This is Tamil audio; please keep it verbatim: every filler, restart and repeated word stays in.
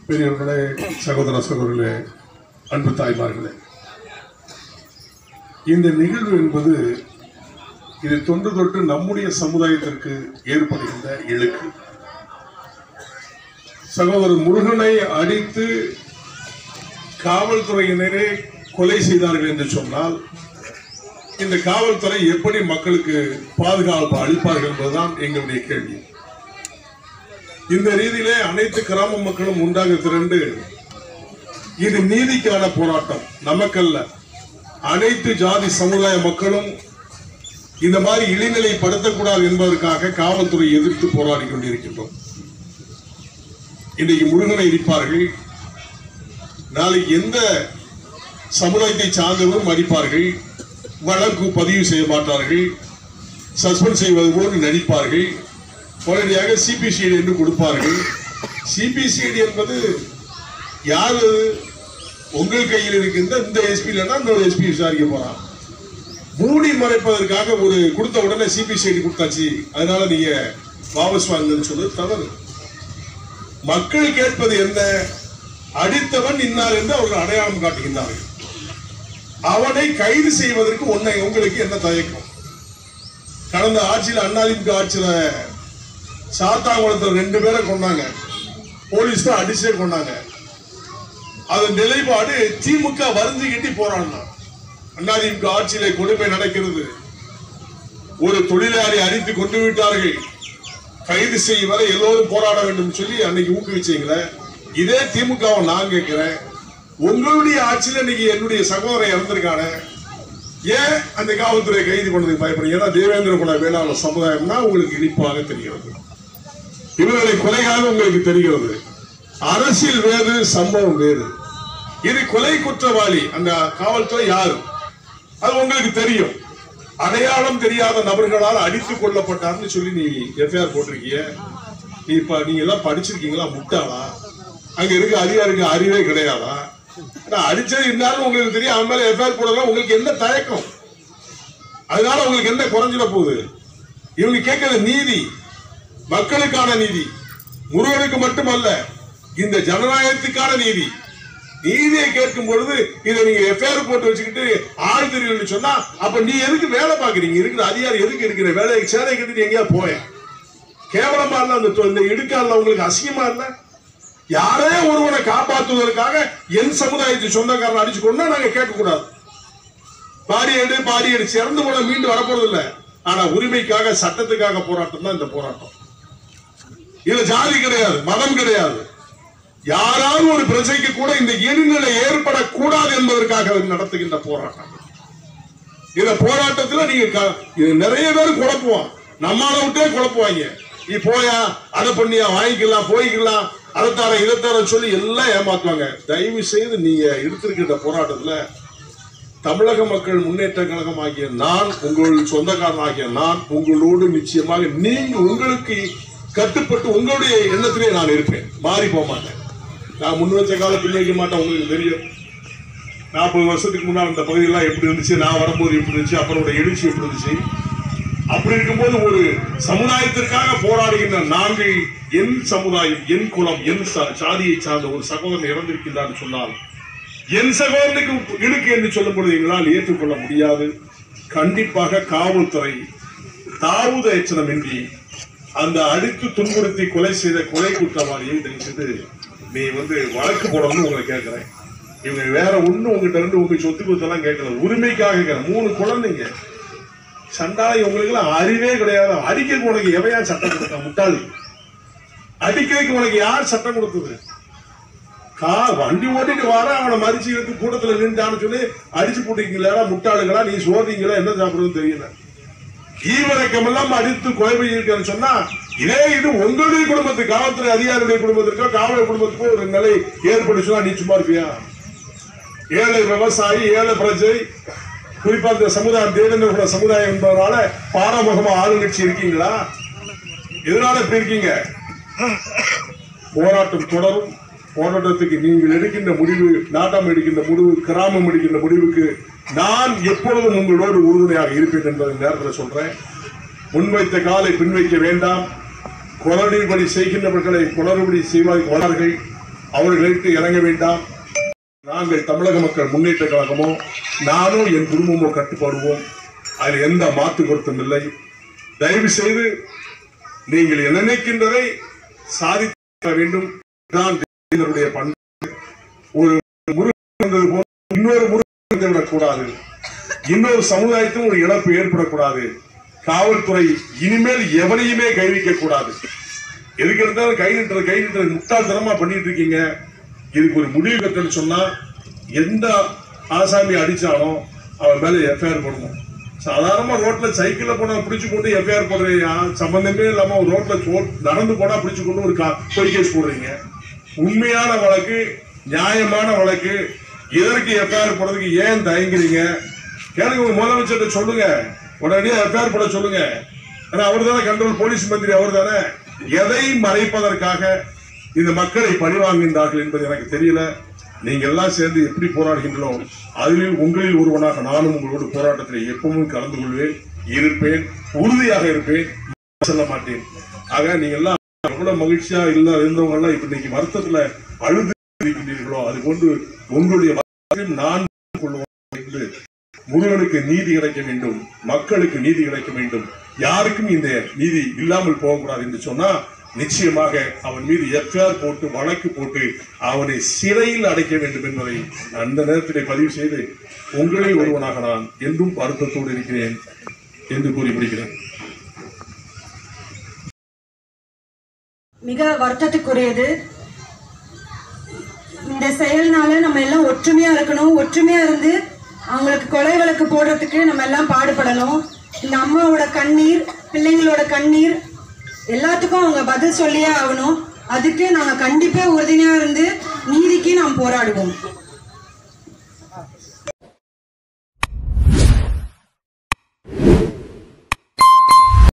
பெரியவர்களே, சகோதர சகோதரர்களே, அன்பு தாய்மார்களே, இந்த நிகழ்வு என்பது இது தொன்று தொட்டு நம்முடைய சமுதாயத்திற்கு ஏற்படுகின்ற இழுக்கு. சகோதரர் முருகனை அடித்து காவல்துறையினரே கொலை செய்தார்கள் என்று சொன்னால் இந்த காவல்துறை எப்படி மக்களுக்கு பாதுகாப்பு அளிப்பார்கள் என்பதுதான் எங்களுடைய கேள்வி. இந்த ரீதியிலே அனைத்து கிராம மக்களும் உண்டாக திரண்டு இது நீதிக்கான போராட்டம், நமக்கல்ல, அனைத்து ஜாதி சமுதாய மக்களும் இந்த மாதிரி இழிநிலைப்படுத்தக்கூடாது என்பதற்காக காவல்துறை எதிர்த்து போராடி கொண்டிருக்கின்றோம். இன்றைக்கு முருகனை இடிப்பார்கள், நாளைக்கு எந்த சமுதாயத்தை சார்ந்தவரும் அடிப்பார்கள், வழக்கு பதிவு செய்ய மாட்டார்கள், சஸ்பெண்ட் செய்வது போல் நடிப்பார்கள், உடனடியாக சிபிசிஐடி என்று கொடுப்பார்கள். சிபிசிஐடி என்பது யாரு? உங்கள் கையில் இருக்கின்ற இந்த எஸ்பி இல்லைன்னா இன்னொரு எஸ்பி விசாரிக்க போறான். மூடி மறைப்பதற்காக ஒரு கொடுத்த உடனே சிபிசிஐடி கொடுத்தாச்சு, அதனால நீங்க வாபஸ் வாங்குன்னு சொல்றது தவறு. மக்கள் கேட்பது என்ன? அடித்தவன் இன்னார் என்று அவர்கள் அடையாளம் காட்டுகின்றார்கள். அவனை கைது செய்வதற்கு ஒன்றை உங்களுக்கு என்ன தயக்கம்? கடந்த ஆட்சியில் அண்ணாதிமுக ஆட்சியில சாத்தாங்குளத்தில் ரெண்டு பேரை கொண்டாங்க, போலீஸ் தான் அடிச்சே கொண்டாங்க. அதன் நிலைப்பாடு திமுக வருந்துகிட்டு போராடினார். அண்ணாதிமுக ஆட்சியிலே கொடுமை நடக்கிறது, ஒரு தொழிலாளி அடித்து கொண்டு விட்டார்கள், கைது செய்யும் வரை எல்லோரும் போராட வேண்டும் சொல்லி அன்னைக்கு ஊக்குவிச்சீங்களே. இதே திமுகவை நான் கேட்கிறேன், உங்களுடைய ஆட்சியில் இன்னைக்கு என்னுடைய சகோதரன் இறந்திருக்கான, ஏன் அந்த காவல்துறை கைது பண்ணதுக்கு பயப்படுறீங்க? ஏன்னா தேவேந்திர குல வேளாளர் சமுதாயம்னா உங்களுக்கு இனிப்பாக தெரிகிறது, இவர்களை கொலைகாக உங்களுக்கு தெரிகிறது. அரசியல் வேறு, சம்பவம் வேறு. இது கொலை குற்றவாளி அந்த காவல்துறை யாரு அது உங்களுக்கு தெரியும். அடையாளம் தெரியாத நபர்களால் அடித்துக் கொல்லப்பட்டார்னு சொல்லி நீ எஃப்ஐஆர் போட்டிருக்கீங்க. இப்ப நீங்க எல்லாம் படிச்சிருக்கீங்களா? முட்டாளா? அங்க இருக்க அதிகாரிக்கு அறிவே கிடையாதா? அடிச்சது இருந்தாலும் உங்களுக்கு தெரியும், அவன் மேல எஃப்ஐஆர் போடலாம். உங்களுக்கு என்ன தயக்கம்? அதனால உங்களுக்கு என்ன குறைஞ்சிட போகுது? இவங்க கேட்கறது நீதி, மக்களுக்கான நீதி, முருகனுக்கு மட்டுமல்ல, இந்த ஜனநாயகத்துக்கான நீதி. நீதியை கேட்கும் பொழுது இதை நீங்க எஃப்ஐஆர் போட்டு வச்சுக்கிட்டு ஆள் தெரியும் சொன்னா, அப்ப நீ எதுக்கு வேலை பாக்குறீங்க? இருக்கிற அதிகாரி எதுக்கு இருக்கிற வேலையை சேலை கட்டிட்டு எங்கேயா போய? கேவலமா இல்ல? அந்த இடுக்கால உங்களுக்கு அசிங்கமா இல்ல? யாரே ஒருவனை காப்பாற்றுவதற்காக என் சமுதாயத்தை சொந்தக்காரன் அடிச்சு கொண்டா நாங்க கேட்க கூடாது. பாரியடு பாரியடு சிறந்து போல மீண்டு வரப்போறது இல்ல. ஆனா உரிமைக்காக, சட்டத்துக்காக போராட்டம் தான் இந்த போராட்டம். இதுல ஜாதி கிடையாது, மதம் கிடையாது. யாராவது ஒரு பிரச்சனைக்கு கூட இந்த இழிநிலை ஏற்படக்கூடாது என்பதற்காக நடத்துகின்ற போராட்டம். இந்த போராட்டத்துல நீங்க நிறைய பேர் குழப்புவான், நம்மால விட்டே குழப்புவாங்க. நீ போயா, அதை பண்ணியா, வாங்கிக்கலாம், போய்க்கலாம், அதைத்தார இதைத்தார சொல்லி எல்லாம் ஏமாத்துவாங்க. தயவு செய்து நீங்க எடுத்திருக்கின்ற போராட்டத்துல தமிழக மக்கள் முன்னேற்ற கழகம் ஆகிய நான், உங்கள் சொந்தக்காரன் ஆகிய நான், உங்களோடு நிச்சயமாக நீங்க உங்களுக்கு கட்டுப்பட்டு உங்களுடைய எண்ணத்திலே நான் இருப்பேன், மாறி போக மாட்டேன். நான் முன் வச்ச கால பின் வைக்க மாட்டேன். உங்களுக்கு தெரியும், நாற்பது வருஷத்துக்கு முன்னால் இந்த பகுதியெல்லாம் எப்படி இருந்துச்சு, நான் வரும்போது எப்படி இருந்துச்சு, அப்புறம் எழுச்சி எப்படி இருந்துச்சு. அப்படி இருக்கும்போது ஒரு சமுதாயத்திற்காக போராடுகின்ற நாங்கள், என் சமுதாயம், என் குலம், என் சாதியை சார்ந்த ஒரு சகோதரன் இறந்திருக்கின்றார் சொன்னால் என் சகோதரனுக்கு இழுக்கு என்று சொல்லும் பொழுது எங்களால் ஏற்றுக்கொள்ள முடியாது. கண்டிப்பாக காவல்துறை தாவுத எச்சனமின்றி அந்த அடித்து துன்புறுத்தி கொலை செய்த கொலை குற்றவாளியை செய்து நீ வந்து வழக்கு போடணும்னு உங்களை கேட்கிறேன். இவங்க வேற ஒண்ணு உங்ககிட்ட இருந்து உங்க சொத்து கொடுத்தெல்லாம் கேட்கல, உரிமைக்காக கேட்கறேன். மூணு குழந்தைங்க சண்டாளி, உங்களுக்கு எல்லாம் அறிவே கிடையாது. அடிக்கிறதுக்கு உனக்கு எவையா சட்டம் கொடுத்தா? முட்டாளி, அடிக்கிறதுக்கு உனக்கு யார் சட்டம் கொடுத்தது? கா வண்டி ஓட்டிட்டு வர அவனை மறிச்சு எடுத்து கூட்டத்துல நின்றான்னு சொல்லி அடிச்சு போட்டீங்களா? முட்டாளுங்களா? நீ சோதீங்களா? என்ன சாப்பிடுறது தெரியல. ஈவரக்கம் எல்லாம் அடித்து கொலை பண்ணியிருக்கேன்னு சொன்னா இதே இது உங்களுடைய குடும்பத்துக்கு, காவல்துறை அதிகாரியுடைய குடும்பத்திற்கோ காவல் குடும்பத்துக்கோ ஒரு நிலை ஏற்படுச்சுன்னா நீ சும்மா இருப்பியா? ஏழை விவசாயி, ஏழை பிரஜை, குறிப்பா இந்த சமுதாயம் தேவேந்திர சமுதாயம் என்பதனால பாரமுகமா ஆளுங்கட்சி இருக்கீங்களா? எதனால இப்படி இருக்கீங்க? போராட்டம் தொடரும். போராட்டத்துக்கு நீங்கள் எடுக்கின்ற முடிவு, நாட்டம் எடுக்கின்ற முடிவு, கிராமம் எடுக்கின்ற முடிவுக்கு நான் எப்பொழுதும் உங்களோடு உறுதுணையாக இருப்பேன் என்பதை நேரத்தில் சொல்றேன். முன்வைத்த காலை பின்வைக்க வேண்டாம். குளறுபடி செய்கின்றவர்களை குளறுபடி செய்வார்கள். அவர்களுக்கு இறங்க வேண்டாம். நாங்கள் தமிழக மக்கள் முன்னேற்ற கழகமோ நானும் என் குடும்பமோ கட்டுப்படுவோம். அதில் எந்த மாற்று கருத்தும் இல்லை. தயவு செய்து நீங்கள் நினைக்கின்றதை சாதிக்க வேண்டும். பண்பு ஒரு முருகன் போல இன்னொரு முருகன் விடக்கூடாது. இன்னொரு சமுதாயத்தும் ஒரு இழப்பு ஏற்படக்கூடாது. காவல்துறை இனிமேல் எவனையுமே கை வைக்க கூடாது. எதுக்கு இருந்தாலும் கை நிட்டுற கை நிட்டுற முட்டாள்தனமா பண்ணிட்டு இருக்கீங்க. இதுக்கு ஒரு முடிவு கட்டணும்னு சொன்னா எந்த ஆசாமி அடிச்சாலும் அவன் மேல எஃப்ஐஆர் போடணும். சாதாரணமா ரோட்ல சைக்கிள்ல போனா பிடிச்சு கொண்டு எஃப்ஐஆர் போடுறீங்க. சம்பந்தமே இல்லாம ஒரு ரோட்ல நடந்து போனா பிடிச்சு கொண்டு ஒரு பொய் கேஸ் போடுறீங்க. உண்மையான வழக்கு, நியாயமான வழக்கு, இதற்கு எஃப்ஐஆர் போடுறதுக்கு ஏன் தயங்குறீங்க? கேளுங்க, உங்க முதலமைச்சர்கிட்ட சொல்லுங்க, உடனடியாக எஃப்ஐஆர் போட சொல்லுங்க. ஏன்னா அவர் தானே கண்ட்ரோல், போலீஸ் மந்திரி அவர் தானே. எதை மறைப்பதற்காக இந்த மக்களை பழிவாங்குகின்றார்கள் என்பது எனக்கு தெரியல. நீங்க எல்லாம் சேர்ந்து எப்படி போராடுகின்றனோ அதில் உங்களில் ஒருவனாக நானும் உங்களோட போராட்டத்தில் எப்பவும் கலந்து கொள்வேன், இருப்பேன், உறுதியாக இருப்பேன், சொல்ல மாட்டேன். ஆக நீங்க எல்லாம் எவ்வளவு மகிழ்ச்சியா இல்ல இருந்தவங்க எல்லாம் இப்ப இன்னைக்கு வருத்தத்துல அழுது இருக்கின்றீர்களோ அது கொண்டு உங்களுடைய நான் கொள்வோம். முருகனுக்கு நீதி கிடைக்க வேண்டும், மக்களுக்கு நீதி கிடைக்க வேண்டும், யாருக்கும் இந்த நீதி இல்லாமல் போகக்கூடாது என்று சொன்னா நிச்சயமாக அவன் மீது எஃப்ஐஆர் போட்டு வழக்கு போட்டு அவனை சிறையில் அடைக்க வேண்டும் என்பதை அந்த நேரத்திலே பதிவு செய்து உங்களில் ஒருவனாக நான் என்றும் வருத்தத்தோடு இருக்கிறேன் என்று கூறி முடிக்கிறேன். மிக வருத்தத்துக்குரியது. இந்த செயல்னால நம்ம எல்லாம் ஒற்றுமையா இருக்கணும். ஒற்றுமையா இருந்து அவங்களுக்கு கொலை வழக்கு போடுறதுக்கு நம்ம எல்லாம் பாடுபடணும். இந்த அம்மாவோட கண்ணீர், பிள்ளைங்களோட கண்ணீர் எல்லாத்துக்கும் அவங்க பதில் சொல்லியே ஆகணும். அதுக்கு நாங்க கண்டிப்பா உறுதியா இருந்து நீதிக்கு நாம் போராடுவோம்.